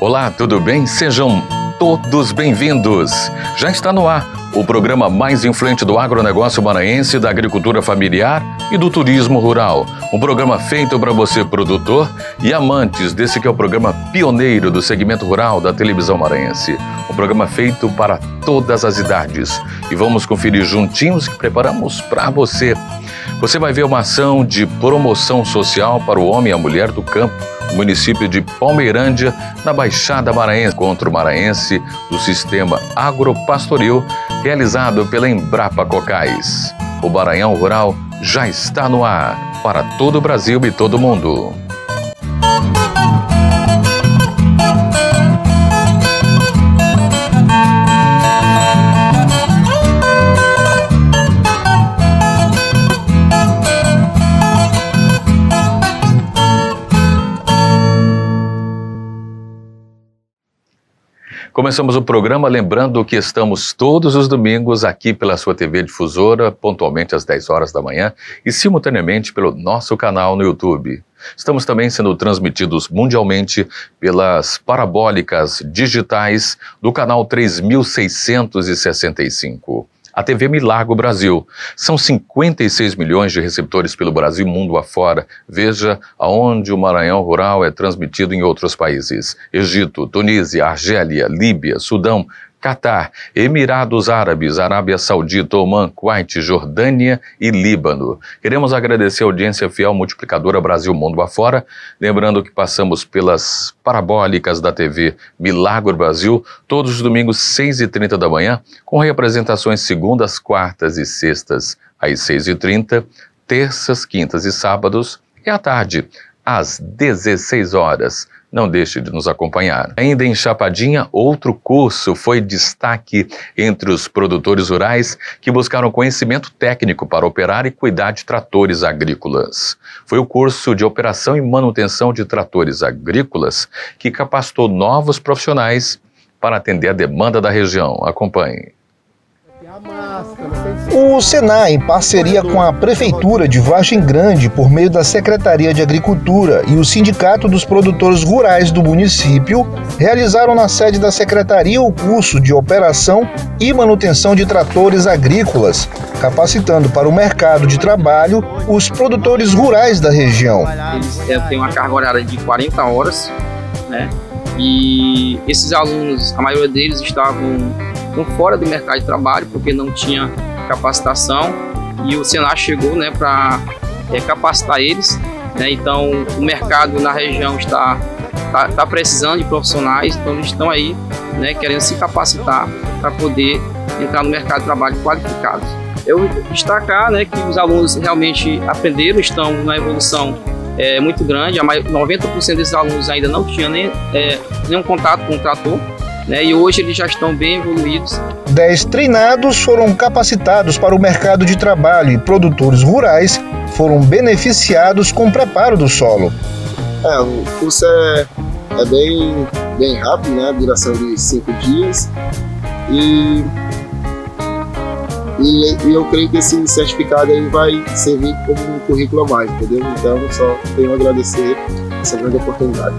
Olá, tudo bem? Sejam todos bem-vindos. Já está no ar o programa mais influente do agronegócio maranhense, da agricultura familiar e do turismo rural. Um programa feito para você, produtor e amantes desse que é o programa pioneiro do segmento rural da televisão maranhense. Um programa feito para todas as idades. E vamos conferir juntinhos que preparamos para você. Você vai ver uma ação de promoção social para o homem e a mulher do campo, no município de Palmeirândia, na Baixada Maranhense, contra o maranhense do Sistema Agropastoril, realizado pela Embrapa Cocais. O Maranhão Rural já está no ar para todo o Brasil e todo o mundo. Começamos o programa lembrando que estamos todos os domingos aqui pela sua TV Difusora, pontualmente às 10 horas da manhã e simultaneamente pelo nosso canal no YouTube. Estamos também sendo transmitidos mundialmente pelas parabólicas digitais do canal 3665. A TV Milagro Brasil. São 56 milhões de receptores pelo Brasil e mundo afora. Veja aonde o Maranhão Rural é transmitido em outros países. Egito, Tunísia, Argélia, Líbia, Sudão, Catar, Emirados Árabes, Arábia Saudita, Omã, Kuwait, Jordânia e Líbano. Queremos agradecer a audiência fiel multiplicadora Brasil Mundo Afora, lembrando que passamos pelas parabólicas da TV Milagro Brasil, todos os domingos 6h30 da manhã, com representações segundas, quartas e sextas às 6h30, terças, quintas e sábados e à tarde, às 16 horas. Não deixe de nos acompanhar. Ainda em Chapadinha, outro curso foi destaque entre os produtores rurais que buscaram conhecimento técnico para operar e cuidar de tratores agrícolas. Foi o curso de operação e manutenção de tratores agrícolas que capacitou novos profissionais para atender a demanda da região. Acompanhe. O Senar, em parceria com a Prefeitura de Vargem Grande, por meio da Secretaria de Agricultura e o Sindicato dos Produtores Rurais do município, realizaram na sede da Secretaria o curso de operação e manutenção de tratores agrícolas, capacitando para o mercado de trabalho os produtores rurais da região. Eles têm uma carga horária de 40 horas, né? E esses alunos, a maioria deles estavam fora do mercado de trabalho porque não tinha capacitação e o Senar chegou, né, para capacitar eles, né? Então o mercado na região está precisando de profissionais, então eles estão aí, né, querendo se capacitar para poder entrar no mercado de trabalho qualificados. Eu destacar, né, que os alunos realmente aprenderam, estão na evolução muito grande. 90% desses alunos ainda não tinham nenhum contato com o trator, né, e hoje eles já estão bem evoluídos. 10 treinados foram capacitados para o mercado de trabalho e produtores rurais foram beneficiados com o preparo do solo. O curso é bem rápido, né? A duração de 5 dias e eu creio que esse certificado aí vai servir como um currículo a mais, entendeu? Então só tenho a agradecer essa grande oportunidade.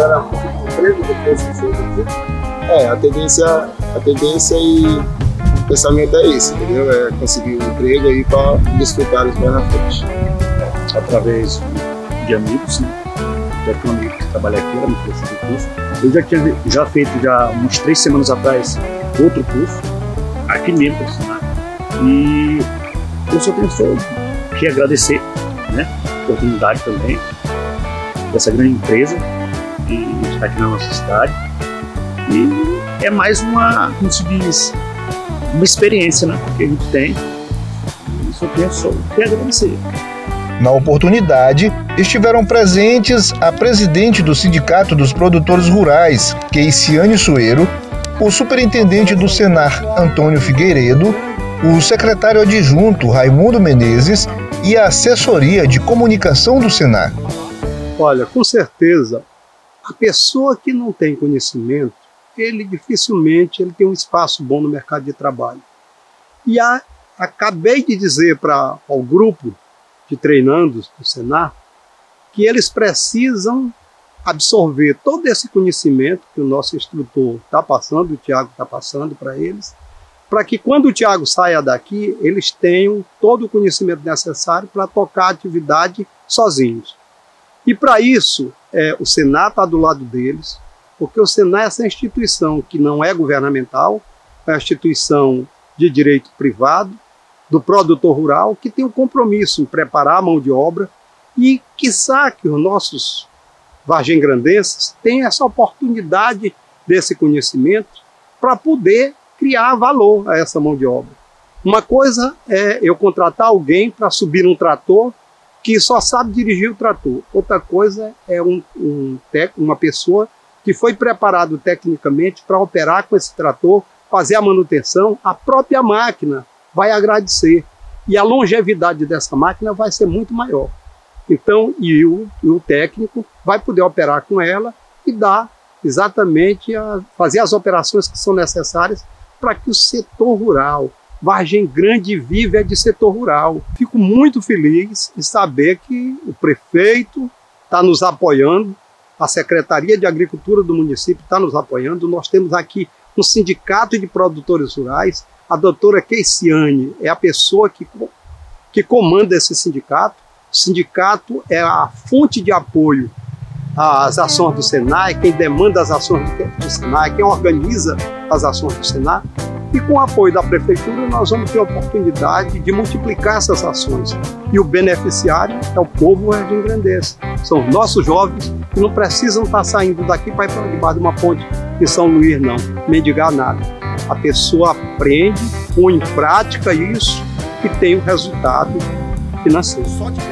A tendência e o pensamento é esse, entendeu? É conseguir um emprego aí para desfrutar isso mais na frente. Através de amigos, né? Já tenho um amigo que trabalha aqui, ela me fez esse curso. Eu já tinha feito umas 3 semanas atrás outro curso, aqui mesmo, profissional. E eu só tenho que agradecer, né, a oportunidade também dessa grande empresa de estar aqui na nossa cidade. E é mais uma experiência, né, que a gente tem. E só tenho que agradecer. Na oportunidade, estiveram presentes a presidente do Sindicato dos Produtores Rurais, Keiciane Sueiro, o superintendente do Senar, Antônio Figueiredo, o secretário adjunto, Raimundo Menezes, e a assessoria de comunicação do Senar. Olha, com certeza, a pessoa que não tem conhecimento, ele dificilmente tem um espaço bom no mercado de trabalho. E acabei de dizer para o grupo de treinandos do Senar que eles precisam absorver todo esse conhecimento que o nosso instrutor está passando, o Tiago está passando para eles, para que quando o Tiago saia daqui, eles tenham todo o conhecimento necessário para tocar a atividade sozinhos. E para isso, o Senar está do lado deles, porque o Senar é essa instituição que não é governamental, é uma instituição de direito privado, do produtor rural, que tem um compromisso em preparar a mão de obra e, quiçá, que os nossos vargem-grandenses tenham essa oportunidade desse conhecimento para poder criar valor a essa mão de obra. Uma coisa é eu contratar alguém para subir um trator que só sabe dirigir o trator. Outra coisa é uma pessoa que foi preparado tecnicamente para operar com esse trator, fazer a manutenção, a própria máquina vai agradecer. E a longevidade dessa máquina vai ser muito maior. Então, o técnico vai poder operar com ela e dar exatamente fazer as operações que são necessárias para que o setor rural, Vargem Grande vive de setor rural. Fico muito feliz em saber que o prefeito está nos apoiando, a Secretaria de Agricultura do município está nos apoiando. Nós temos aqui um sindicato de produtores rurais. A doutora Keiciane é a pessoa que comanda esse sindicato. O sindicato é a fonte de apoio às ações do Senar, quem demanda as ações do Senar, quem organiza as ações do Senar. E com o apoio da prefeitura nós vamos ter a oportunidade de multiplicar essas ações. E o beneficiário é o povo vargem-grandense. São os nossos jovens que não precisam estar saindo daqui para ir para debaixo de uma ponte em São Luís, não, mendigar nada. A pessoa aprende, põe em prática isso e tem o resultado financeiro.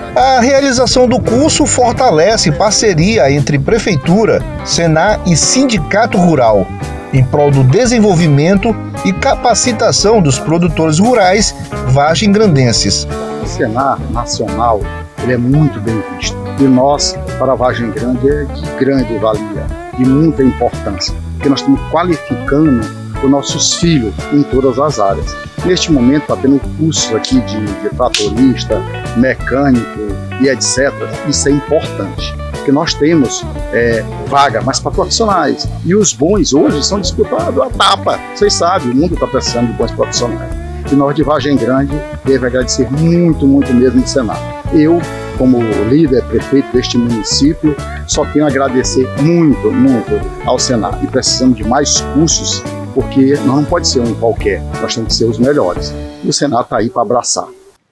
A realização do curso fortalece parceria entre Prefeitura, Senar e Sindicato Rural, em prol do desenvolvimento e capacitação dos produtores rurais vargem-grandenses. O Senar Nacional ele é muito bem visto e nós, para a Vargem Grande, é de grande valia, de muita importância, porque nós estamos qualificando os nossos filhos em todas as áreas. Neste momento está tendo cursos aqui de tratorista, mecânico e etc. Isso é importante, porque nós temos vaga, mas para profissionais. E os bons hoje são disputados a tapa. Vocês sabem, o mundo está precisando de bons profissionais. E nós de Vargem Grande devemos agradecer muito, muito mesmo do Senar. Eu, como líder, prefeito deste município, só tenho a agradecer muito, muito ao Senar. E precisamos de mais cursos, porque não pode ser um qualquer, nós temos que ser os melhores. E o Senar está aí para abraçar.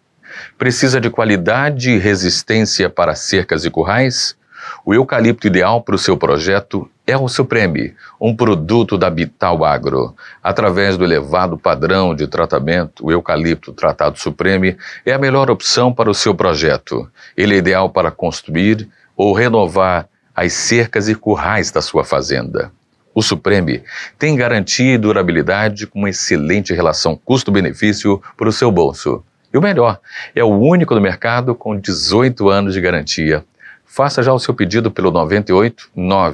Precisa de qualidade e resistência para cercas e currais? O eucalipto ideal para o seu projeto é o Supreme, um produto da Bital Agro. Através do elevado padrão de tratamento, o eucalipto tratado Supreme é a melhor opção para o seu projeto. Ele é ideal para construir ou renovar as cercas e currais da sua fazenda. O Supreme tem garantia e durabilidade com uma excelente relação custo-benefício para o seu bolso. E o melhor, é o único no mercado com 18 anos de garantia. Faça já o seu pedido pelo 98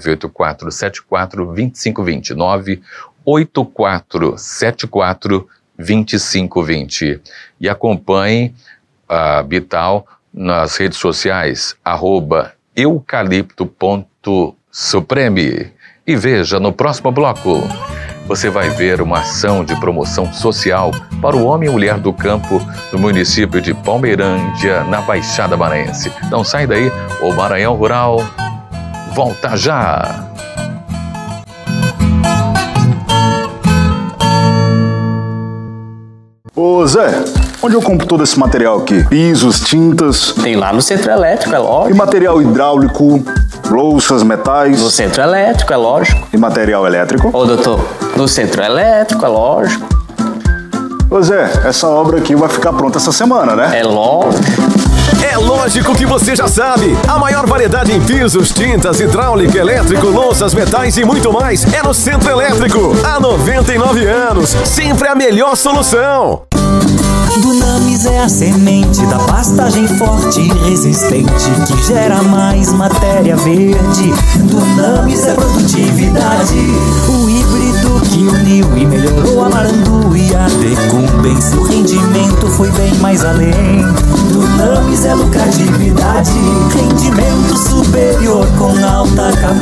984 74 2520, 984 74 2520. E acompanhe a Bital nas redes sociais, @eucalipto.supreme. E veja, no próximo bloco, você vai ver uma ação de promoção social para o homem e mulher do campo no município de Palmeirândia, na Baixada Maranhense. Não sai daí, o Maranhão Rural volta já! Ô Zé, onde eu compro todo esse material aqui? Pisos, tintas... Tem lá no Centro Elétrico, é lógico. E material hidráulico, louças, metais... No Centro Elétrico, é lógico. E material elétrico? Ô doutor, no Centro Elétrico, é lógico. Ô Zé, essa obra aqui vai ficar pronta essa semana, né? É lógico. É lógico que você já sabe. A maior variedade em pisos, tintas, hidráulico, elétrico, louças, metais e muito mais é no Centro Elétrico. Há 99 anos, sempre a melhor solução. Dunamis é a semente da pastagem forte e resistente que gera mais matéria verde. Dunamis é produtividade, o híbrido que uniu e melhorou a Marandu e a Decumbense. O rendimento foi bem mais além. Dunamis é lucratividade, rendimento superior com alta capacidade.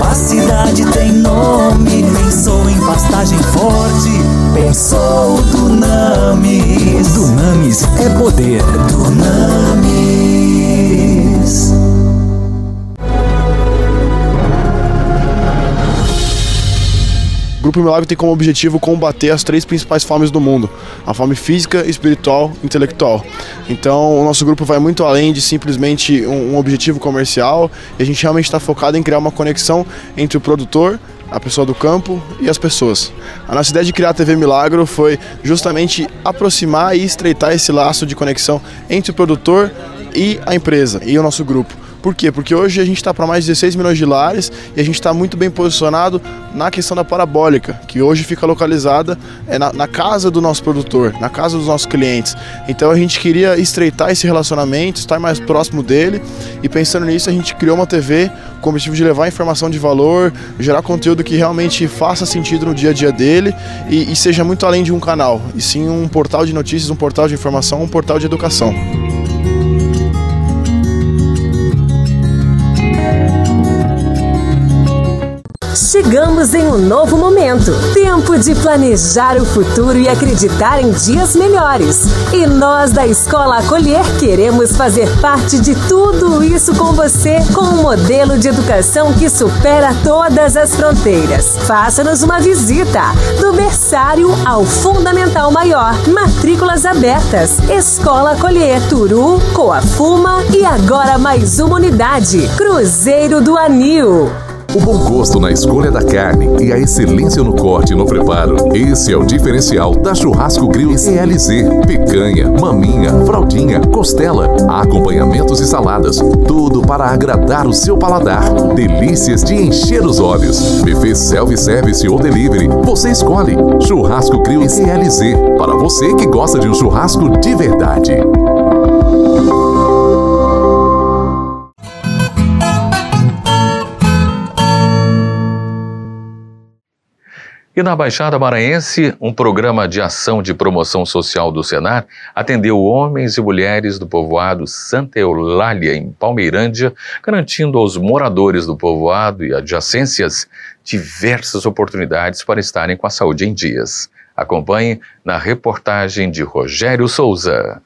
Grupo Milagro tem como objetivo combater as 3 principais fomes do mundo: a fome física, espiritual e intelectual. Então o nosso grupo vai muito além de simplesmente um objetivo comercial, e a gente realmente está focado em criar uma conexão entre o produtor, a pessoa do campo e as pessoas. A nossa ideia de criar a TV Milagro foi justamente aproximar e estreitar esse laço de conexão entre o produtor e a empresa e o nosso grupo. Por quê? Porque hoje a gente está para mais de 16 milhões de lares e a gente está muito bem posicionado na questão da parabólica, que hoje fica localizada na casa do nosso produtor, na casa dos nossos clientes. Então a gente queria estreitar esse relacionamento, estar mais próximo dele, e pensando nisso a gente criou uma TV com o objetivo de levar informação de valor, gerar conteúdo que realmente faça sentido no dia a dia dele e seja muito além de um canal, e sim um portal de notícias, um portal de informação, um portal de educação. Chegamos em um novo momento. Tempo de planejar o futuro e acreditar em dias melhores. E nós da Escola Acolher queremos fazer parte de tudo isso com você, com um modelo de educação que supera todas as fronteiras. Faça-nos uma visita. Do berçário ao fundamental maior. Matrículas abertas. Escola Acolher, Turu, Coafuma e agora mais uma unidade. Cruzeiro do Anil. O bom gosto na escolha da carne e a excelência no corte e no preparo. Esse é o diferencial da Churrasco Grill CLZ. Picanha, maminha, fraldinha, costela, acompanhamentos e saladas. Tudo para agradar o seu paladar. Delícias de encher os olhos. Buffet self-service ou delivery. Você escolhe. Churrasco Grill CLZ. Para você que gosta de um churrasco de verdade. E na Baixada Maranhense, um programa de ação de promoção social do Senar atendeu homens e mulheres do povoado Santa Eulália, em Palmeirândia, garantindo aos moradores do povoado e adjacências diversas oportunidades para estarem com a saúde em dias. Acompanhe na reportagem de Rogério Souza.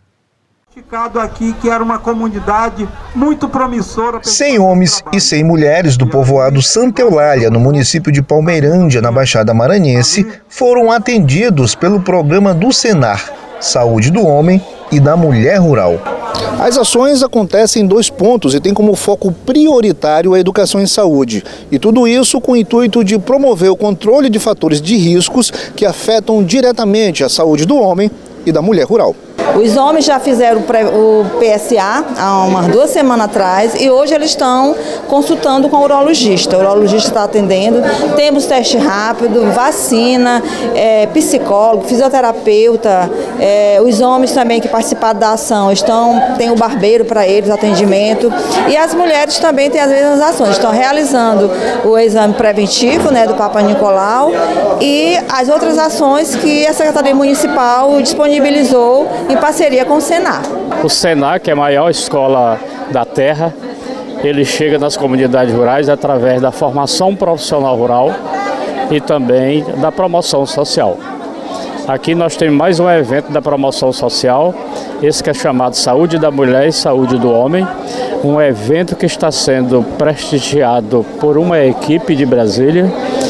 Aqui, que era uma comunidade muito promissora. 100 homens e 100 mulheres do povoado Santa Eulália, no município de Palmeirândia, na Baixada Maranhense, foram atendidos pelo programa do Senar, Saúde do Homem e da Mulher Rural. As ações acontecem em 2 pontos e tem como foco prioritário a educação em saúde. E tudo isso com o intuito de promover o controle de fatores de riscos que afetam diretamente a saúde do homem e da mulher rural. Os homens já fizeram o PSA há umas 2 semanas atrás e hoje eles estão consultando com o urologista. O urologista está atendendo, temos teste rápido, vacina, psicólogo, fisioterapeuta, os homens também que participaram da ação tem o barbeiro para eles, atendimento, e as mulheres também têm as mesmas ações, estão realizando o exame preventivo, né, do Papa Nicolau e as outras ações que a Secretaria Municipal disponibilizou em parceria com o Senar. O Senar, que é a maior escola da terra, ele chega nas comunidades rurais através da formação profissional rural e também da promoção social. Aqui nós temos mais um evento da promoção social, esse que é chamado Saúde da Mulher e Saúde do Homem, um evento que está sendo prestigiado por uma equipe de Brasília,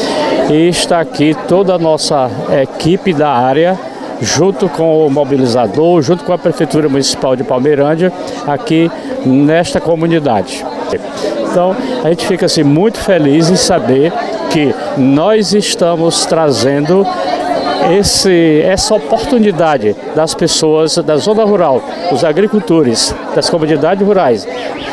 e está aqui toda a nossa equipe da área, junto com o mobilizador, junto com a Prefeitura Municipal de Palmeirândia, aqui nesta comunidade. Então, a gente fica assim, muito feliz em saber que nós estamos trazendo essa oportunidade das pessoas da zona rural, dos agricultores, das comunidades rurais,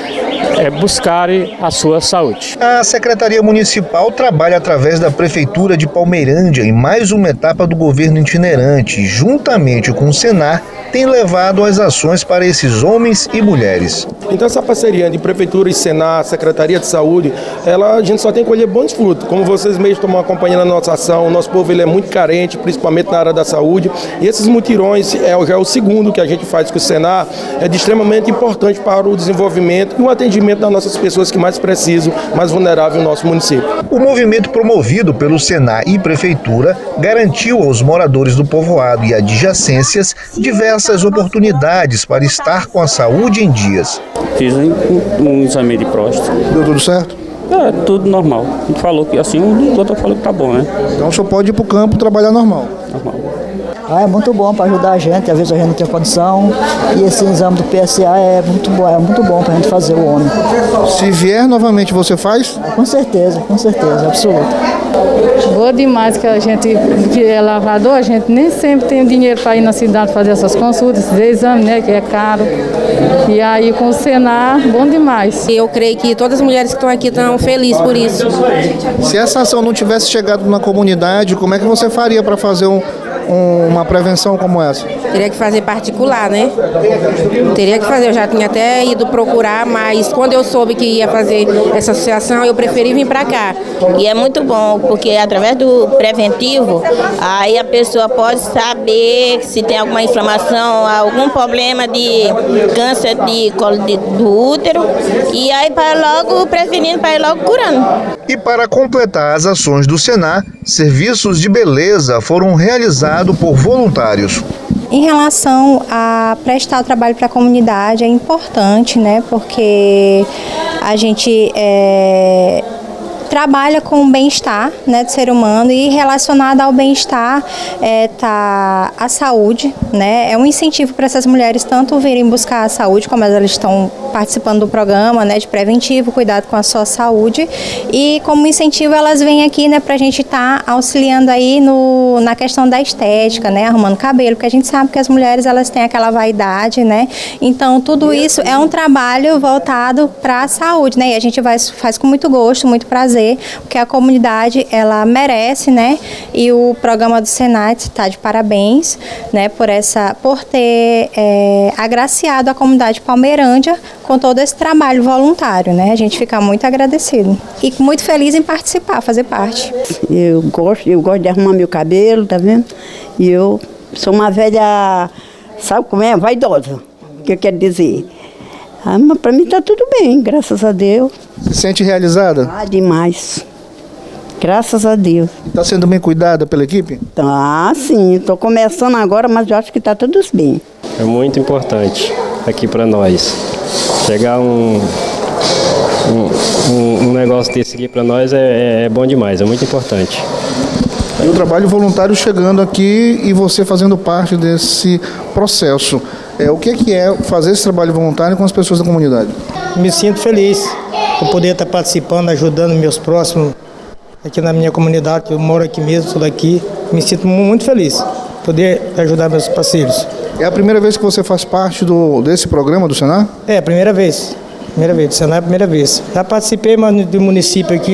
buscarem a sua saúde. A Secretaria Municipal trabalha através da Prefeitura de Palmeirândia em mais uma etapa do governo itinerante, juntamente com o Senar, tem levado as ações para esses homens e mulheres. Então essa parceria de Prefeitura e Senar, Secretaria de Saúde, a gente só tem que colher bons frutos. Como vocês mesmos estão acompanhando a nossa ação, o nosso povo ele é muito carente, principalmente na área da saúde, e esses mutirões já é o segundo que a gente faz com o Senar, é de extremamente importante para o desenvolvimento e o atendimento das nossas pessoas que mais precisam, mais vulneráveis no nosso município. O movimento promovido pelo Senar e Prefeitura garantiu aos moradores do povoado e adjacências diversas oportunidades para estar com a saúde em dias. Fiz um exame de próstata. Deu tudo certo? É, tudo normal. A gente falou que assim, o doutor falou que tá bom, né? Então o senhor pode ir pro campo trabalhar normal? Normal. É muito bom para ajudar a gente, às vezes a gente não tem condição, e esse exame do PSA é muito bom para a gente fazer o homem. Se vier novamente, você faz? Com certeza, absoluta. Boa demais que a gente, que é lavrador, a gente nem sempre tem dinheiro para ir na cidade fazer essas consultas, esses exames, né, que é caro. E aí com o Senar, bom demais. Eu creio que todas as mulheres que estão aqui estão felizes por isso. Se essa ação não tivesse chegado na comunidade, como é que você faria para fazer uma prevenção como essa? Teria que fazer particular, né? Teria que fazer, eu já tinha até ido procurar, mas quando eu soube que ia fazer essa associação, eu preferi vir para cá. E é muito bom, porque através do preventivo, aí a pessoa pode saber se tem alguma inflamação, algum problema de câncer de colo do útero, e aí para logo prevenindo, para ir logo curando. E para completar as ações do Senar, serviços de beleza foram realizados por voluntários. Em relação a prestar o trabalho para a comunidade, é importante, né? Porque a gente trabalha com o bem-estar, né, do ser humano, e relacionado ao bem-estar tá a saúde, né? É um incentivo para essas mulheres tanto virem buscar a saúde, como elas estão participando do programa, né, de preventivo, cuidado com a sua saúde, e como incentivo elas vêm aqui, né, para a gente estar auxiliando aí na questão da estética, né, arrumando cabelo, porque a gente sabe que as mulheres elas têm aquela vaidade, né? Então tudo isso é um trabalho voltado para a saúde, né? E a gente faz com muito gosto, muito prazer, porque a comunidade ela merece, né? E o programa do Senar está de parabéns, né? Por ter agraciado a comunidade de Palmeirândia com todo esse trabalho voluntário, né? A gente fica muito agradecido e muito feliz em participar, fazer parte. Eu gosto de arrumar meu cabelo, tá vendo? E eu sou uma velha, sabe como é? Vaidosa, o que eu quero dizer. Mas para mim tá tudo bem, graças a Deus. Se sente realizada? Ah, demais. Graças a Deus. Está sendo bem cuidada pela equipe? Tá, sim. Estou começando agora, mas eu acho que está tudo bem. É muito importante aqui para nós. Chegar um negócio desse aqui para nós é bom demais, é muito importante. E o trabalho voluntário chegando aqui e você fazendo parte desse processo. O que é fazer esse trabalho voluntário com as pessoas da comunidade? Me sinto feliz por poder estar participando, ajudando meus próximos aqui na minha comunidade, que eu moro aqui mesmo, sou daqui. Me sinto muito feliz poder ajudar meus parceiros. É a primeira vez que você faz parte desse programa do Senar? É, a primeira vez. Do Senar é a primeira vez. Já participei do município aqui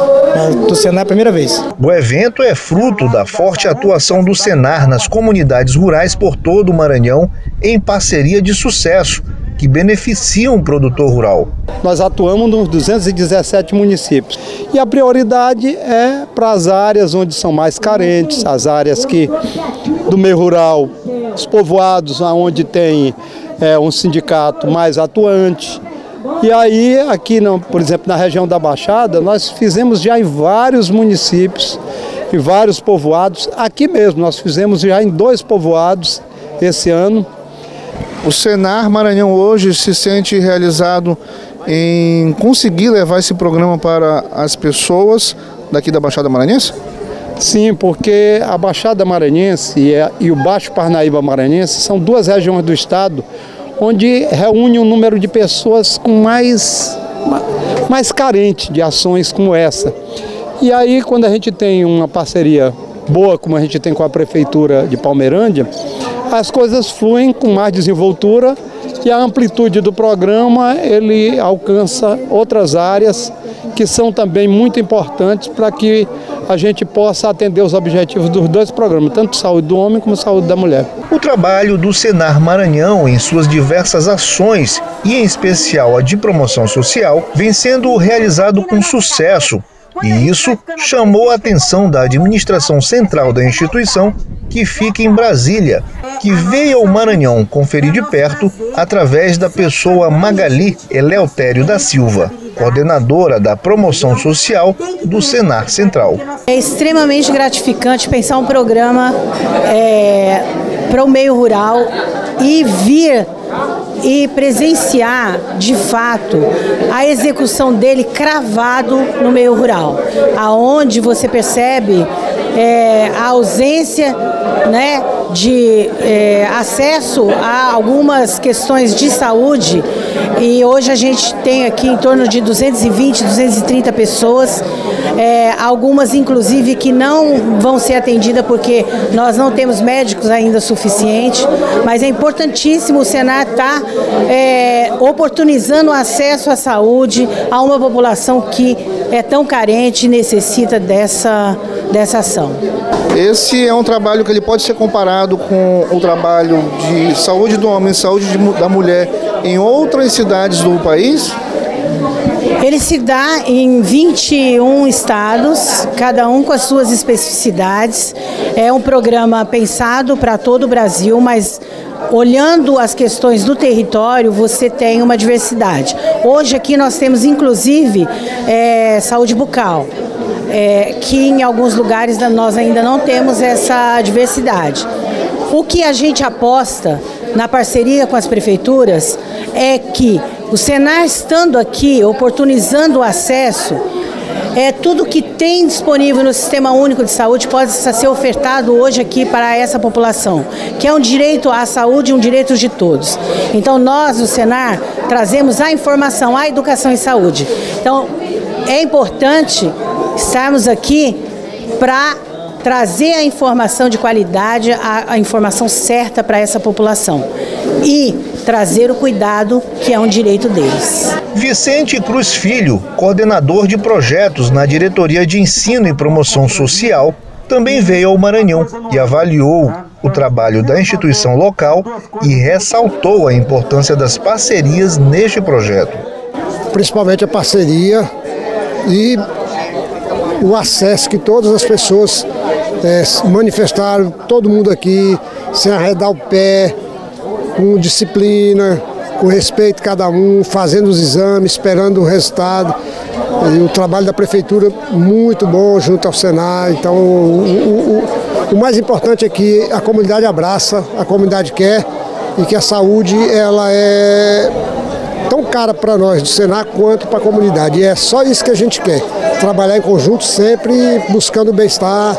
do Senar a primeira vez. O evento é fruto da forte atuação do Senar nas comunidades rurais por todo o Maranhão, em parceria de sucesso, que beneficiam o produtor rural. Nós atuamos nos 217 municípios e a prioridade é para as áreas onde são mais carentes, as áreas do meio rural, os povoados onde tem um sindicato mais atuante. E aí, aqui, por exemplo, na região da Baixada, nós fizemos já em vários municípios, em vários povoados. Aqui mesmo, nós fizemos já em 2 povoados esse ano. O Senar Maranhão hoje se sente realizado em conseguir levar esse programa para as pessoas daqui da Baixada Maranhense? Sim, porque a Baixada Maranhense e o Baixo Parnaíba Maranhense são 2 regiões do estado onde reúne um número de pessoas com mais carente de ações como essa. E aí, quando a gente tem uma parceria boa, como a gente tem com a Prefeitura de Palmeirândia, as coisas fluem com mais desenvoltura e a amplitude do programa ele alcança outras áreas que são também muito importantes para que a gente possa atender os objetivos dos 2 programas, tanto saúde do homem como saúde da mulher. O trabalho do Senar Maranhão em suas diversas ações, e em especial a de promoção social, vem sendo realizado com sucesso. E isso chamou a atenção da administração central da instituição, que fica em Brasília, que veio ao Maranhão conferir de perto através da pessoa Magali Eleutério da Silva, coordenadora da promoção social do Senar Central. É extremamente gratificante pensar um programa para o meio rural e vir e presenciar, de fato, a execução dele cravado no meio rural, aonde você percebe a ausência, né, de acesso a algumas questões de saúde, e hoje a gente tem aqui em torno de 220, 230 pessoas, algumas inclusive que não vão ser atendidas porque nós não temos médicos ainda suficiente, mas é importantíssimo o Senar estar oportunizando o acesso à saúde a uma população que é tão carente e necessita dessa ação. Esse é um trabalho que ele pode ser comparado com o trabalho de saúde do homem e saúde da mulher em outras cidades do país? Ele se dá em 21 estados, cada um com as suas especificidades. É um programa pensado para todo o Brasil, mas olhando as questões do território, você tem uma diversidade. Hoje aqui nós temos inclusive saúde bucal. Que em alguns lugares nós ainda não temos essa diversidade. O que a gente aposta na parceria com as prefeituras é que o Senar estando aqui, oportunizando o acesso, tudo que tem disponível no Sistema Único de Saúde pode ser ofertado hoje aqui para essa população, que é um direito à saúde, um direito de todos. Então nós, o Senar, trazemos a informação, a educação em saúde. Então é importante estarmos aqui para trazer a informação de qualidade, a informação certa para essa população e trazer o cuidado que é um direito deles. Vicente Cruz Filho, coordenador de projetos na Diretoria de Ensino e Promoção Social, também veio ao Maranhão e avaliou o trabalho da instituição local e ressaltou a importância das parcerias neste projeto. Principalmente a parceria e o acesso que todas as pessoas manifestaram, todo mundo aqui, sem arredar o pé, com disciplina, com respeito a cada um, fazendo os exames, esperando o resultado. E o trabalho da prefeitura muito bom junto ao Senar. Então o mais importante é que a comunidade abraça, a comunidade quer, e que a saúde ela é tão cara para nós do Senar quanto para a comunidade. E é só isso que a gente quer, trabalhar em conjunto sempre, buscando o bem-estar,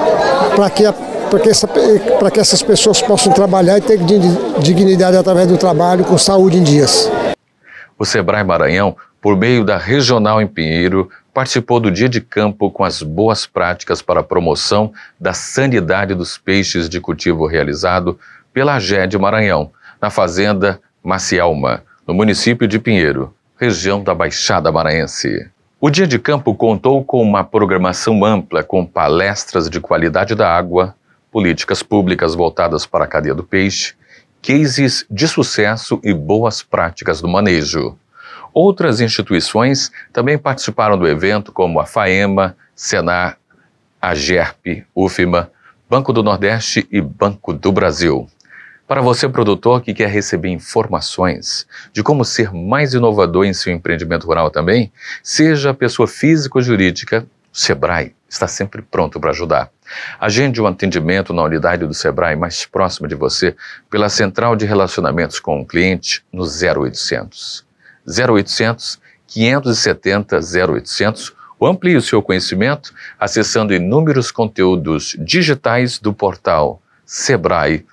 para que essas pessoas possam trabalhar e ter dignidade através do trabalho, com saúde em dias. O Sebrae Maranhão, por meio da Regional em Pinheiro, participou do Dia de Campo com as boas práticas para a promoção da sanidade dos peixes de cultivo realizado pela AGED Maranhão, na fazenda Macialma, no município de Pinheiro, região da Baixada Maranhense. O Dia de Campo contou com uma programação ampla com palestras de qualidade da água, políticas públicas voltadas para a cadeia do peixe, cases de sucesso e boas práticas do manejo. Outras instituições também participaram do evento, como a FAEMA, Senar, a GERP, UFMA, Banco do Nordeste e Banco do Brasil. Para você, produtor, que quer receber informações de como ser mais inovador em seu empreendimento rural também, seja pessoa física ou jurídica, o Sebrae está sempre pronto para ajudar. Agende um atendimento na unidade do Sebrae mais próxima de você pela Central de Relacionamentos com o Cliente no 0800. 0800 570 0800 ou amplie o seu conhecimento acessando inúmeros conteúdos digitais do portal sebrae.com.br.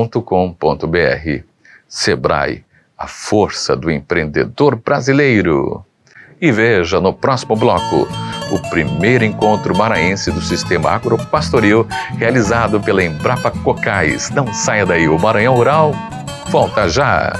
Sebrae, a força do empreendedor brasileiro. E veja no próximo bloco o primeiro encontro maranhense do Sistema Agropastoril realizado pela Embrapa Cocais. Não saia daí, o Maranhão Rural volta já!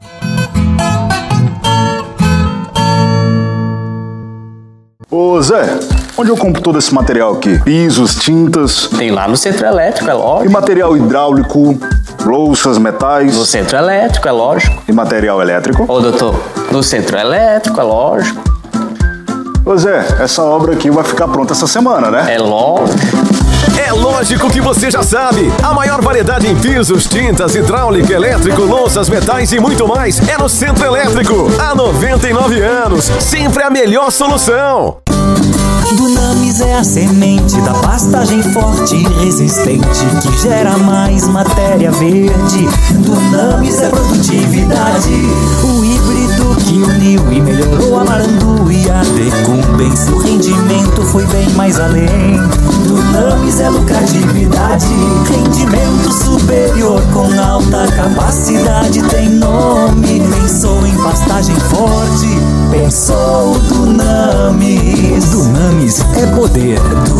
Ô Zé, onde eu compro todo esse material aqui? Pisos, tintas... Tem lá no Centro Elétrico, é lógico. E material hidráulico, louças, metais? No Centro Elétrico, é lógico. E material elétrico? Ô doutor, no Centro Elétrico, é lógico. Ô Zé, essa obra aqui vai ficar pronta essa semana, né? É lógico. É lógico que você já sabe. A maior variedade em pisos, tintas, hidráulico, elétrico, louças, metais e muito mais é no Centro Elétrico. Há 99 anos, sempre a melhor solução. Dunamis é a semente da pastagem forte e resistente que gera mais matéria verde. Dunamis é produtividade, o híbrido que uniu e melhorou a Marandu e a Decumben. Seu rendimento foi bem mais além. Dunamis é lucratividade, rendimento superior com alta capacidade. Tem nome, pensou em pastagem forte, pensou Dunamis. Dunamis é poder.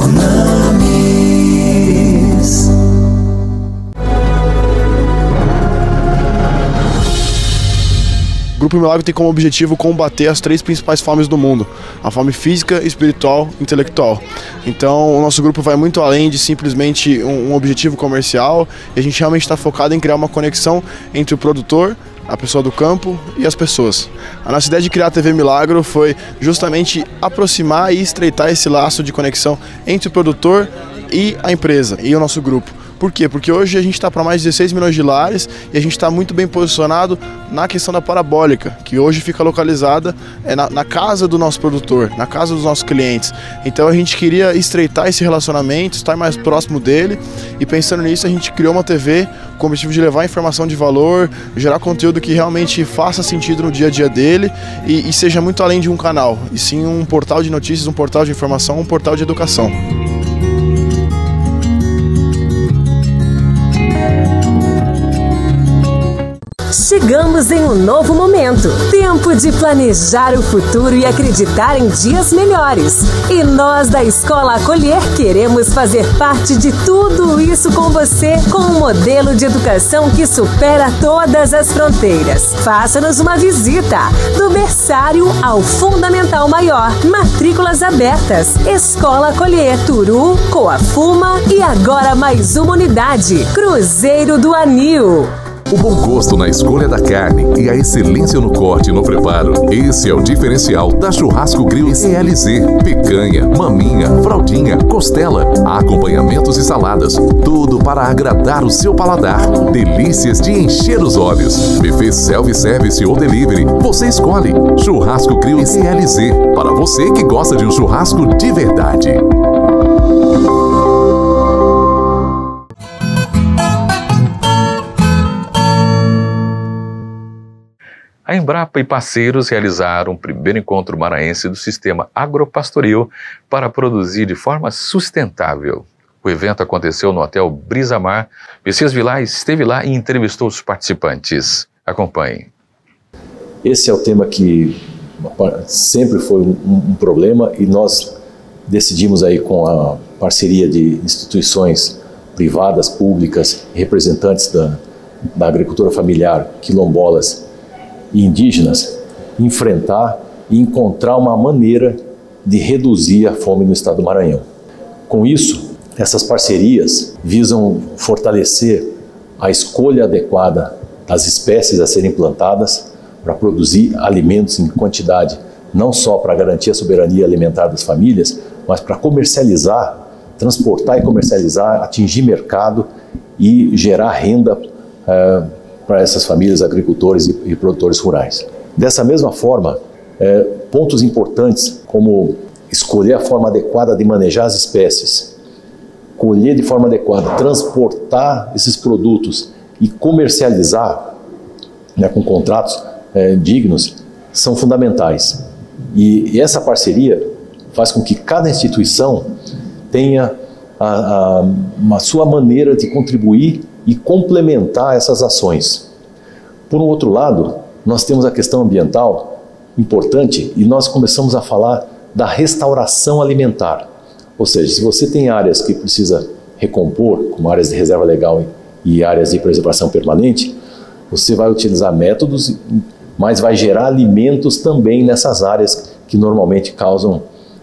Dunamis. O Grupo Milagro tem como objetivo combater as 3 principais fomes do mundo: a fome física, espiritual e intelectual. Então o nosso grupo vai muito além de simplesmente um objetivo comercial, e a gente realmente está focado em criar uma conexão entre o produtor, a pessoa do campo e as pessoas. A nossa ideia de criar a TV Milagro foi justamente aproximar e estreitar esse laço de conexão entre o produtor e a empresa e o nosso grupo. Por quê? Porque hoje a gente está para mais de 16 milhões de lares e a gente está muito bem posicionado na questão da parabólica, que hoje fica localizada na casa do nosso produtor, na casa dos nossos clientes. Então a gente queria estreitar esse relacionamento, estar mais próximo dele, e pensando nisso a gente criou uma TV com o objetivo de levar informação de valor, gerar conteúdo que realmente faça sentido no dia a dia dele e seja muito além de um canal, e sim um portal de notícias, um portal de informação, um portal de educação. Chegamos em um novo momento. Tempo de planejar o futuro e acreditar em dias melhores. E nós da Escola Acolher queremos fazer parte de tudo isso com você, com um modelo de educação que supera todas as fronteiras. Faça-nos uma visita. Do berçário ao Fundamental Maior. Matrículas abertas. Escola Acolher, Turu, Coafuma e agora mais uma unidade. Cruzeiro do Anil. O bom gosto na escolha da carne e a excelência no corte e no preparo. Esse é o diferencial da Churrasco Grill CLZ. Picanha, maminha, fraldinha, costela, acompanhamentos e saladas. Tudo para agradar o seu paladar. Delícias de encher os olhos. Buffet self-service ou delivery. Você escolhe. Churrasco Grill CLZ. Para você que gosta de um churrasco de verdade. A Embrapa e parceiros realizaram o primeiro encontro maranhense do sistema agropastoril para produzir de forma sustentável. O evento aconteceu no Hotel Brisamar. Messias Vilar esteve lá e entrevistou os participantes. Acompanhe. Esse é o tema que sempre foi um problema, e nós decidimos aí, com a parceria de instituições privadas, públicas, representantes da agricultura familiar, quilombolas e indígenas, enfrentar e encontrar uma maneira de reduzir a fome no estado do Maranhão. Com isso, essas parcerias visam fortalecer a escolha adequada das espécies a serem plantadas para produzir alimentos em quantidade, não só para garantir a soberania alimentar das famílias, mas para comercializar, transportar e comercializar, atingir mercado e gerar renda para essas famílias, agricultores e produtores rurais. Dessa mesma forma, pontos importantes como escolher a forma adequada de manejar as espécies, colher de forma adequada, transportar esses produtos e comercializar, né, com contratos dignos, são fundamentais. E essa parceria faz com que cada instituição tenha uma sua maneira de contribuir e complementar essas ações. Por um outro lado, nós temos a questão ambiental importante, e nós começamos a falar da restauração alimentar. Ou seja, se você tem áreas que precisa recompor, como áreas de reserva legal e áreas de preservação permanente, você vai utilizar métodos, mas vai gerar alimentos também nessas áreas que normalmente causam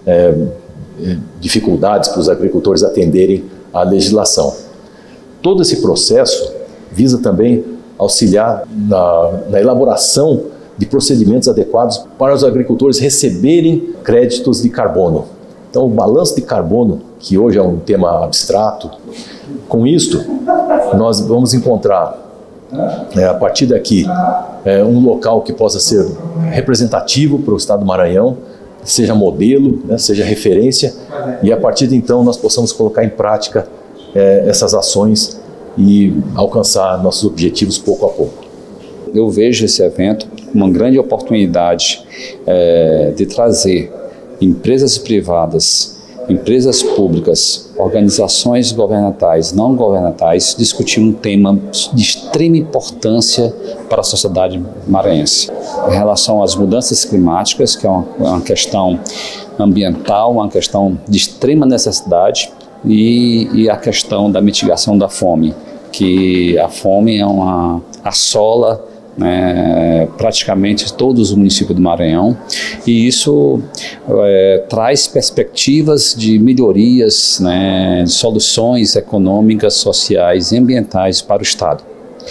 dificuldades para os agricultores atenderem à legislação. Todo esse processo visa também auxiliar na elaboração de procedimentos adequados para os agricultores receberem créditos de carbono. Então, o balanço de carbono, que hoje é um tema abstrato, com isto nós vamos encontrar, a partir daqui, um local que possa ser representativo para o estado do Maranhão, seja modelo, né, seja referência, e a partir de então nós possamos colocar em prática essas ações e alcançar nossos objetivos pouco a pouco. Eu vejo esse evento como uma grande oportunidade de trazer empresas privadas, empresas públicas, organizações governamentais, não governamentais, discutir um tema de extrema importância para a sociedade maranhense. Em relação às mudanças climáticas, que é uma questão ambiental, uma questão de extrema necessidade, e a questão da mitigação da fome, que a fome assola, né, praticamente todos os municípios do Maranhão, e isso traz perspectivas de melhorias, né, de soluções econômicas, sociais e ambientais para o Estado.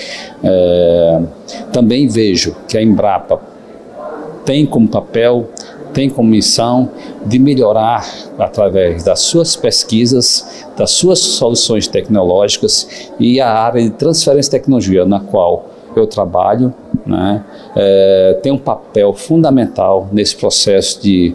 Também vejo que a Embrapa tem como papel, tem como missão de melhorar através das suas pesquisas, das suas soluções tecnológicas e a área de transferência de tecnologia na qual eu trabalho, né, tem um papel fundamental nesse processo de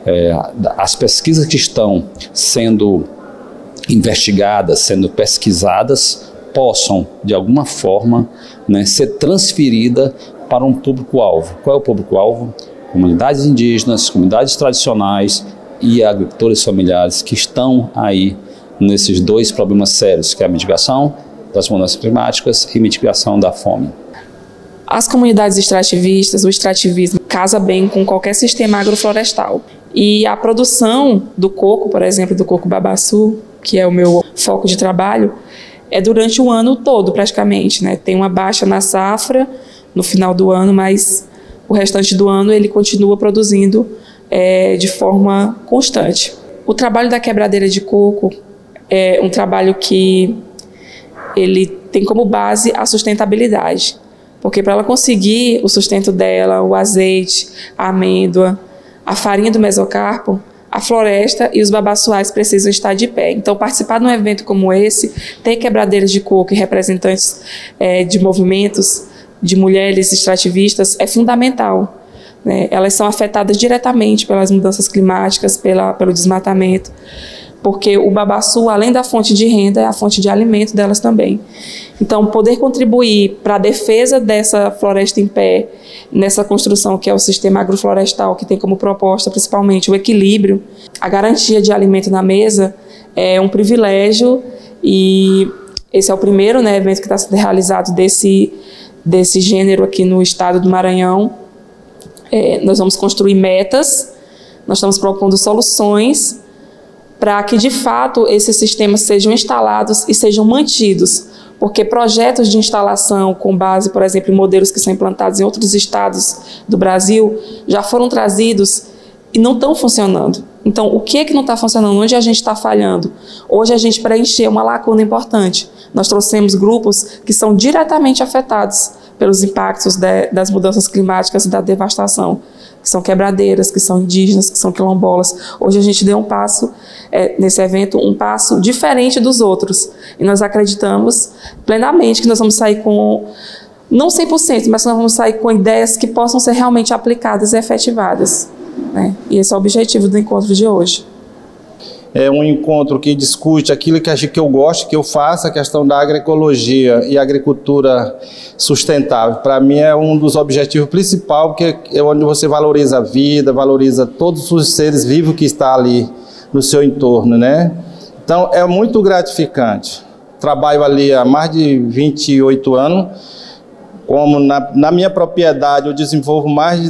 as pesquisas que estão sendo investigadas, sendo pesquisadas, possam, de alguma forma, né, ser transferida para um público-alvo. Qual é o público-alvo? Comunidades indígenas, comunidades tradicionais e agricultores familiares que estão aí nesses dois problemas sérios, que é a mitigação das mudanças climáticas e mitigação da fome. As comunidades extrativistas, o extrativismo, casa bem com qualquer sistema agroflorestal. E a produção do coco, por exemplo, do coco babaçu, que é o meu foco de trabalho, é durante o ano todo praticamente, né? Tem uma baixa na safra no final do ano, mas o restante do ano ele continua produzindo de forma constante. O trabalho da quebradeira de coco é um trabalho que ele tem como base a sustentabilidade, porque para ela conseguir o sustento dela, o azeite, a amêndoa, a farinha do mesocarpo, a floresta e os babaçuais precisam estar de pé. Então, participar de um evento como esse, ter quebradeiras de coco e representantes de movimentos, de mulheres extrativistas, é fundamental, né? Elas são afetadas diretamente pelas mudanças climáticas, pelo desmatamento, porque o babaçu, além da fonte de renda, é a fonte de alimento delas também. Então, poder contribuir para a defesa dessa floresta em pé, nessa construção que é o sistema agroflorestal, que tem como proposta principalmente o equilíbrio, a garantia de alimento na mesa, é um privilégio, e esse é o primeiro, né, evento que está sendo realizado desse gênero aqui no estado do Maranhão. Nós vamos construir metas, nós estamos propondo soluções para que, de fato, esses sistemas sejam instalados e sejam mantidos, porque projetos de instalação com base, por exemplo, em modelos que são implantados em outros estados do Brasil já foram trazidos e não estão funcionando. Então, o que é que não está funcionando? Onde a gente está falhando? Hoje a gente preencheu uma lacuna importante. Nós trouxemos grupos que são diretamente afetados pelos impactos das mudanças climáticas e da devastação, que são quebradeiras, que são indígenas, que são quilombolas. Hoje a gente deu um passo, nesse evento, um passo diferente dos outros. E nós acreditamos plenamente que nós vamos sair com, não 100%, mas nós vamos sair com ideias que possam ser realmente aplicadas e efetivadas, né? E esse é o objetivo do encontro de hoje. É um encontro que discute aquilo que eu gosto, que eu faço, a questão da agroecologia e agricultura sustentável. Para mim é um dos objetivos principais, porque é onde você valoriza a vida, valoriza todos os seres vivos que estão ali no seu entorno, né? Então é muito gratificante. Trabalho ali há mais de 28 anos, como na minha propriedade eu desenvolvo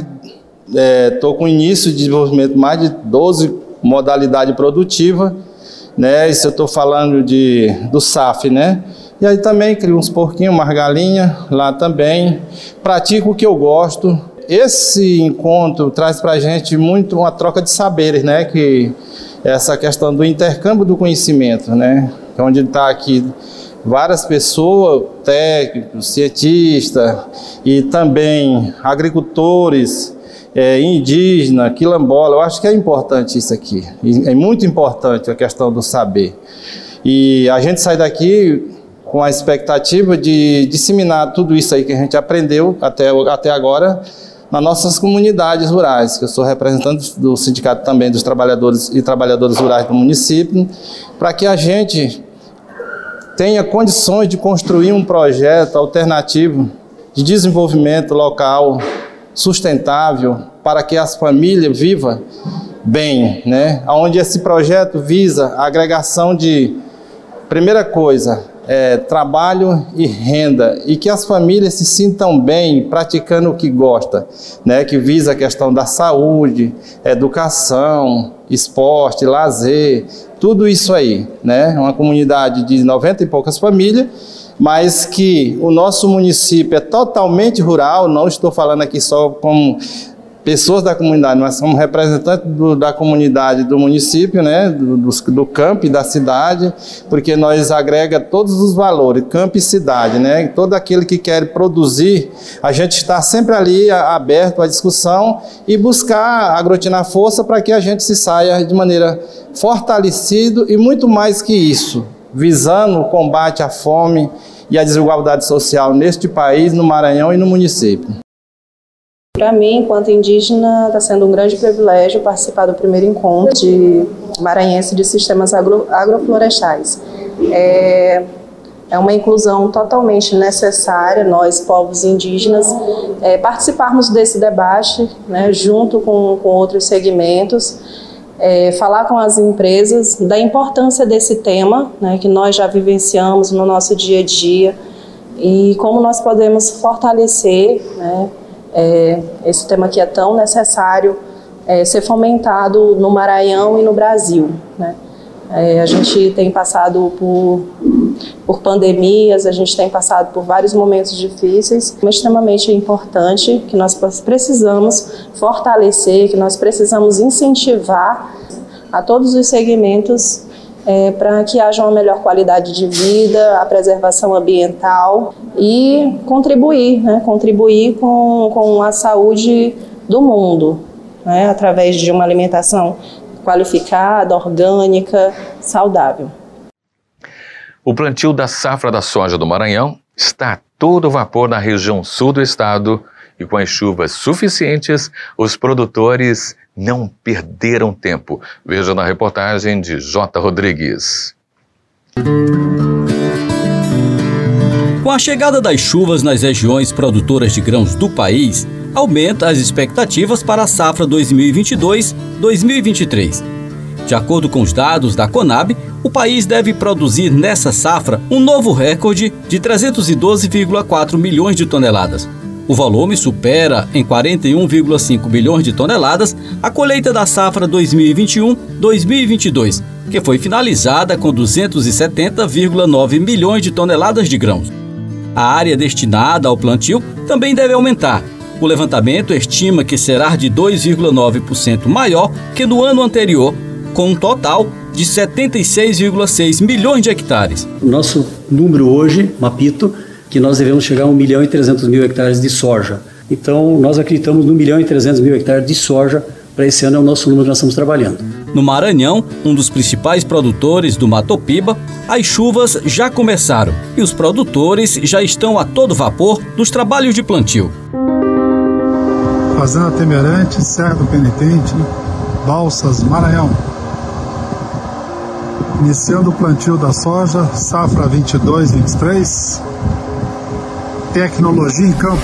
estou com início de desenvolvimento mais de 12 modalidade produtiva, né? Isso eu estou falando do SAF, né? E aí também crio uns porquinhos, umas galinhas lá também. Pratico o que eu gosto. Esse encontro traz para a gente muito uma troca de saberes, né? Que essa questão do intercâmbio do conhecimento, né? Onde está aqui várias pessoas, técnicos, cientistas e também agricultores, indígena, quilombola. Eu acho que é importante isso aqui, é muito importante a questão do saber, e a gente sai daqui com a expectativa de disseminar tudo isso aí que a gente aprendeu até agora nas nossas comunidades rurais, que eu sou representante do sindicato também dos trabalhadores e trabalhadoras rurais do município, para que a gente tenha condições de construir um projeto alternativo de desenvolvimento local sustentável para que as famílias vivam bem, né? Onde esse projeto visa a agregação de, primeira coisa, trabalho e renda, e que as famílias se sintam bem praticando o que gosta, né? Que visa a questão da saúde, educação, esporte, lazer, tudo isso aí, né? Uma comunidade de 90 e poucas famílias, mas que o nosso município é totalmente rural. Não estou falando aqui só como pessoas da comunidade, nós somos representantes da comunidade do município, né, do campo e da cidade, porque nós agrega todos os valores, campo e cidade, né, todo aquele que quer produzir, a gente está sempre ali aberto à discussão e buscar aglutinar força para que a gente se saia de maneira fortalecido e muito mais que isso, visando o combate à fome e à desigualdade social neste país, no Maranhão e no município. Para mim, enquanto indígena, está sendo um grande privilégio participar do primeiro encontro maranhense de sistemas agroflorestais. É uma inclusão totalmente necessária, nós, povos indígenas, participarmos desse debate, né, junto com outros segmentos, falar com as empresas da importância desse tema, né, que nós já vivenciamos no nosso dia a dia, e como nós podemos fortalecer, né, esse tema que é tão necessário ser fomentado no Maranhão e no Brasil, né? A gente tem passado por pandemias, a gente tem passado por vários momentos difíceis, mas extremamente importante que nós precisamos fortalecer, que nós precisamos incentivar a todos os segmentos para que haja uma melhor qualidade de vida, a preservação ambiental e contribuir, né, com a saúde do mundo, né, através de uma alimentação qualificada, orgânica, saudável. O plantio da safra da soja do Maranhão está a todo vapor na região sul do estado e com as chuvas suficientes, os produtores não perderam tempo. Veja na reportagem de J. Rodrigues. Com a chegada das chuvas nas regiões produtoras de grãos do país, aumenta as expectativas para a safra 2022-2023. De acordo com os dados da Conab, o país deve produzir nessa safra um novo recorde de 312,4 milhões de toneladas. O volume supera em 41,5 bilhões de toneladas a colheita da safra 2021-2022, que foi finalizada com 270,9 milhões de toneladas de grãos. A área destinada ao plantio também deve aumentar. O levantamento estima que será de 2,9% maior que no ano anterior, com um total de 76,6 milhões de hectares. O nosso número hoje, Mapito, que nós devemos chegar a 1.300.000 hectares de soja. Então, nós acreditamos no 1.300.000 hectares de soja. Para esse ano é o nosso número que nós estamos trabalhando. No Maranhão, um dos principais produtores do Matopiba, as chuvas já começaram e os produtores já estão a todo vapor nos trabalhos de plantio. Fazenda Temerante, Serra do Penitente, Balsas, Maranhão. Iniciando o plantio da soja, safra 22-23. Tecnologia em campo.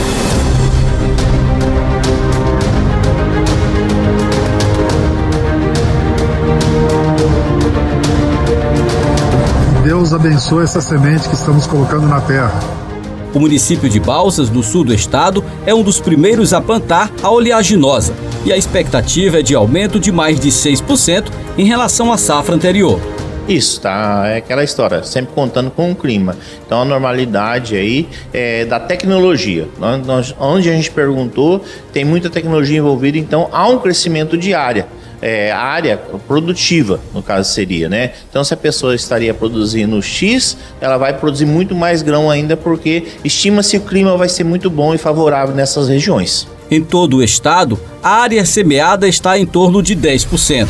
Deus abençoe essa semente que estamos colocando na terra. O município de Balsas, no sul do estado, é um dos primeiros a plantar a oleaginosa e a expectativa é de aumento de mais de 6% em relação à safra anterior. Isso, tá? É aquela história, sempre contando com o clima. Então a normalidade aí é da tecnologia. Onde a gente perguntou, tem muita tecnologia envolvida, então há um crescimento de área. A área produtiva, no caso seria, né? Então se a pessoa estaria produzindo X, ela vai produzir muito mais grão ainda, porque estima-se que o clima vai ser muito bom e favorável nessas regiões. Em todo o estado, a área semeada está em torno de 10%.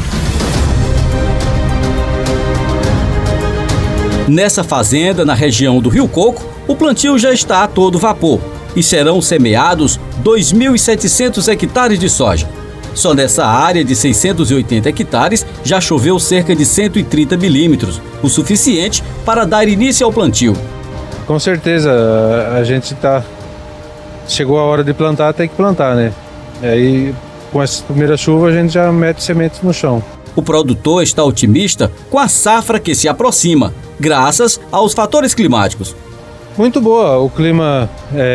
Nessa fazenda, na região do Rio Coco, o plantio já está a todo vapor. e serão semeados 2.700 hectares de soja. Só nessa área de 680 hectares já choveu cerca de 130 milímetros, o suficiente para dar início ao plantio. Com certeza, a gente chegou a hora de plantar, tem que plantar, né? E aí, com essa primeira chuva, a gente já mete sementes no chão. O produtor está otimista com a safra que se aproxima, graças aos fatores climáticos. Muito boa, o clima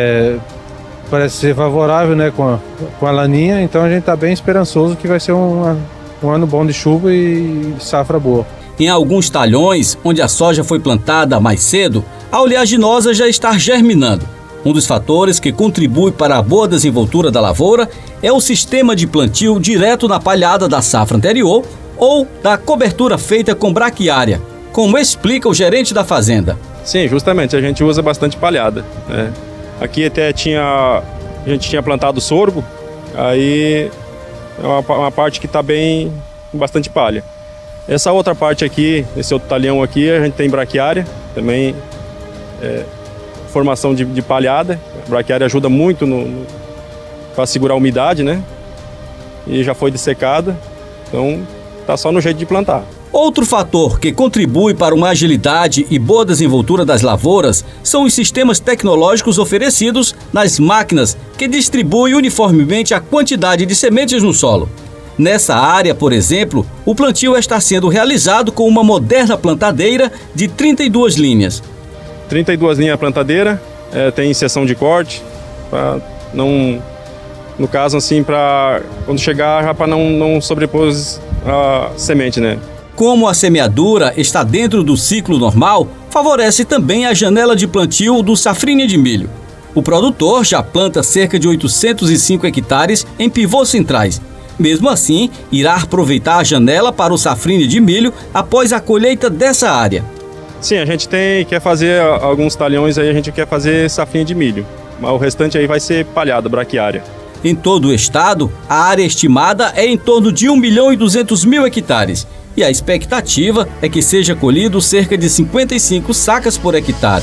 parece ser favorável, né, com a laninha, então a gente está bem esperançoso que vai ser um ano bom de chuva e safra boa. Em alguns talhões, onde a soja foi plantada mais cedo, a oleaginosa já está germinando. Um dos fatores que contribui para a boa desenvoltura da lavoura é o sistema de plantio direto na palhada da safra anterior ou da cobertura feita com braquiária, como explica o gerente da fazenda. Sim, justamente, a gente usa bastante palhada, né? Aqui até a gente tinha plantado sorgo, aí é uma parte que está bastante palha. Essa outra parte aqui, esse outro talhão aqui, a gente tem braquiária, também formação de palhada. A braquiária ajuda muito para segurar a umidade, né? E já foi dessecada, então tá só no jeito de plantar. Outro fator que contribui para uma agilidade e boa desenvoltura das lavouras são os sistemas tecnológicos oferecidos nas máquinas que distribuem uniformemente a quantidade de sementes no solo. Nessa área, por exemplo, o plantio está sendo realizado com uma moderna plantadeira de 32 linhas. 32 linhas plantadeira, tem seção de corte, para não, no caso assim, para quando chegar já para não sobrepor a semente, né? Como a semeadura está dentro do ciclo normal, favorece também a janela de plantio do safrinha de milho. O produtor já planta cerca de 805 hectares em pivôs centrais. Mesmo assim, irá aproveitar a janela para o safrinha de milho após a colheita dessa área. Sim, a gente quer fazer alguns talhões aí, a gente quer fazer safrinha de milho, mas o restante aí vai ser palhada, braquiária. Em todo o estado, a área estimada é em torno de 1.200.000 hectares. E a expectativa é que seja colhido cerca de 55 sacas por hectare.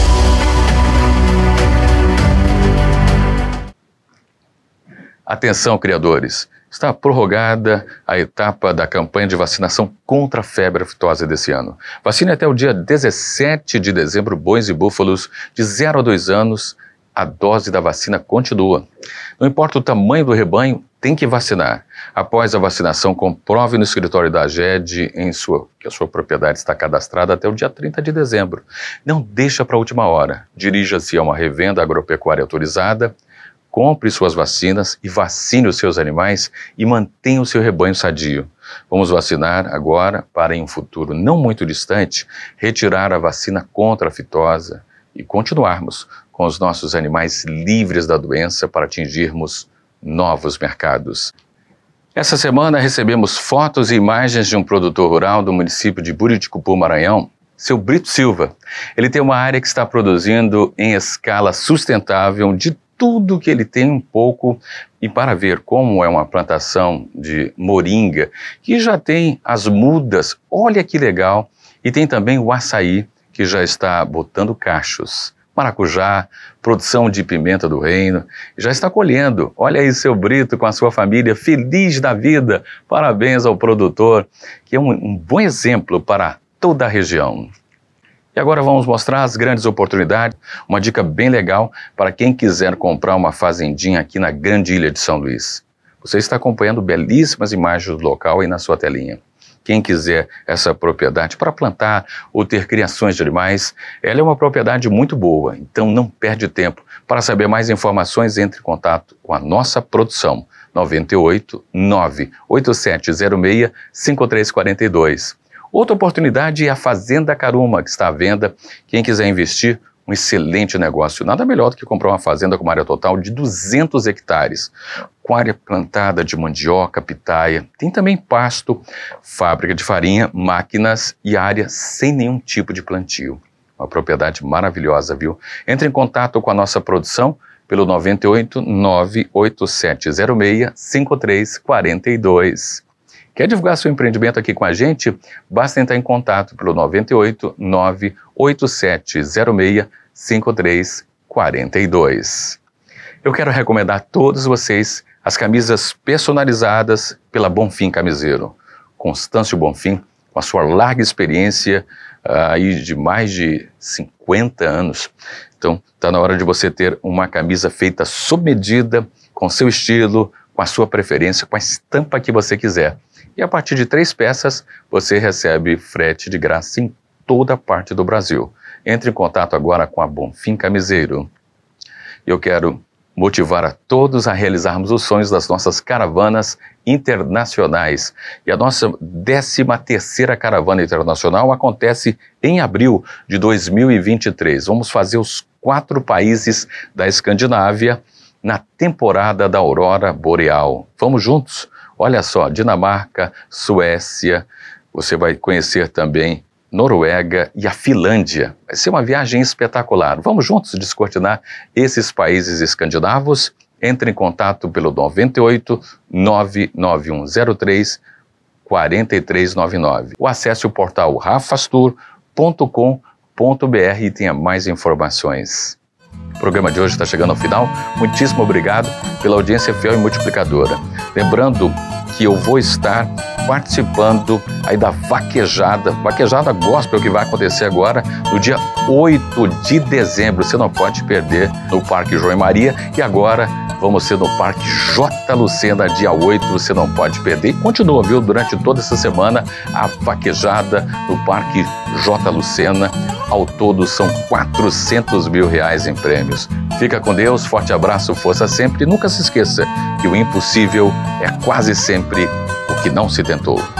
Atenção, criadores! Está prorrogada a etapa da campanha de vacinação contra a febre aftosa desse ano. Vacine até o dia 17 de dezembro bois e búfalos de 0 a 2 anos. A dose da vacina continua. Não importa o tamanho do rebanho, tem que vacinar. Após a vacinação, comprove no escritório da AGED que a sua propriedade está cadastrada até o dia 30 de dezembro. Não deixa para a última hora. Dirija-se a uma revenda agropecuária autorizada, compre suas vacinas e vacine os seus animais e mantenha o seu rebanho sadio. Vamos vacinar agora para, em um futuro não muito distante, retirar a vacina contra a aftosa e continuarmos com os nossos animais livres da doença para atingirmos novos mercados. Essa semana recebemos fotos e imagens de um produtor rural do município de Buriticupu, Maranhão, seu Brito Silva. Ele tem uma área que está produzindo em escala sustentável de tudo que ele tem um pouco, e para ver como é uma plantação de moringa, que já tem as mudas, olha que legal, e tem também o açaí, que já está botando cachos. Maracujá, produção de pimenta do reino, já está colhendo. Olha aí seu Brito com a sua família, feliz da vida. Parabéns ao produtor, que é um bom exemplo para toda a região. E agora vamos mostrar as grandes oportunidades, uma dica bem legal para quem quiser comprar uma fazendinha aqui na Grande Ilha de São Luís. Você está acompanhando belíssimas imagens do local aí na sua telinha. Quem quiser essa propriedade para plantar ou ter criações de animais, ela é uma propriedade muito boa, então não perde tempo. Para saber mais informações, entre em contato com a nossa produção, 98 98706 5342. Outra oportunidade é a Fazenda Caruma, que está à venda. Quem quiser investir, um excelente negócio. Nada melhor do que comprar uma fazenda com uma área total de 200 hectares, com área plantada de mandioca, pitaia. Tem também pasto, fábrica de farinha, máquinas e área sem nenhum tipo de plantio. Uma propriedade maravilhosa, viu? Entre em contato com a nossa produção pelo 98 98706 5342. Quer divulgar seu empreendimento aqui com a gente? Basta entrar em contato pelo 98 98706 5342. 42. Eu quero recomendar a todos vocês as camisas personalizadas pela Bonfim Camiseiro. Constâncio Bonfim, com a sua larga experiência aí de mais de 50 anos. Então, está na hora de você ter uma camisa feita sob medida, com seu estilo, com a sua preferência, com a estampa que você quiser. E a partir de 3 peças, você recebe frete de graça em toda parte do Brasil. Entre em contato agora com a Bonfim Camiseiro. Eu quero motivar a todos a realizarmos os sonhos das nossas caravanas internacionais. E a nossa 13ª caravana internacional acontece em abril de 2023. Vamos fazer os 4 países da Escandinávia na temporada da Aurora Boreal. Vamos juntos? Olha só, Dinamarca, Suécia, você vai conhecer também Noruega e a Finlândia. Vai ser uma viagem espetacular. Vamos juntos descortinar esses países escandinavos? Entre em contato pelo 98 99103 4399 ou acesse o portal rafastur.com.br e tenha mais informações. O programa de hoje está chegando ao final. Muitíssimo obrigado pela audiência fiel e multiplicadora. Lembrando que eu vou estar participando aí da Vaquejada Gospel, que vai acontecer agora no dia 8 de dezembro. Você não pode perder, no Parque João e Maria. E agora vamos ser no Parque J. Lucena, dia 8, você não pode perder. E continua, viu, durante toda essa semana, a Vaquejada no Parque J. Lucena. Ao todo são R$400 mil em prêmios. Fica com Deus, forte abraço, força sempre. E nunca se esqueça que o impossível é quase sempre o que não se tentou.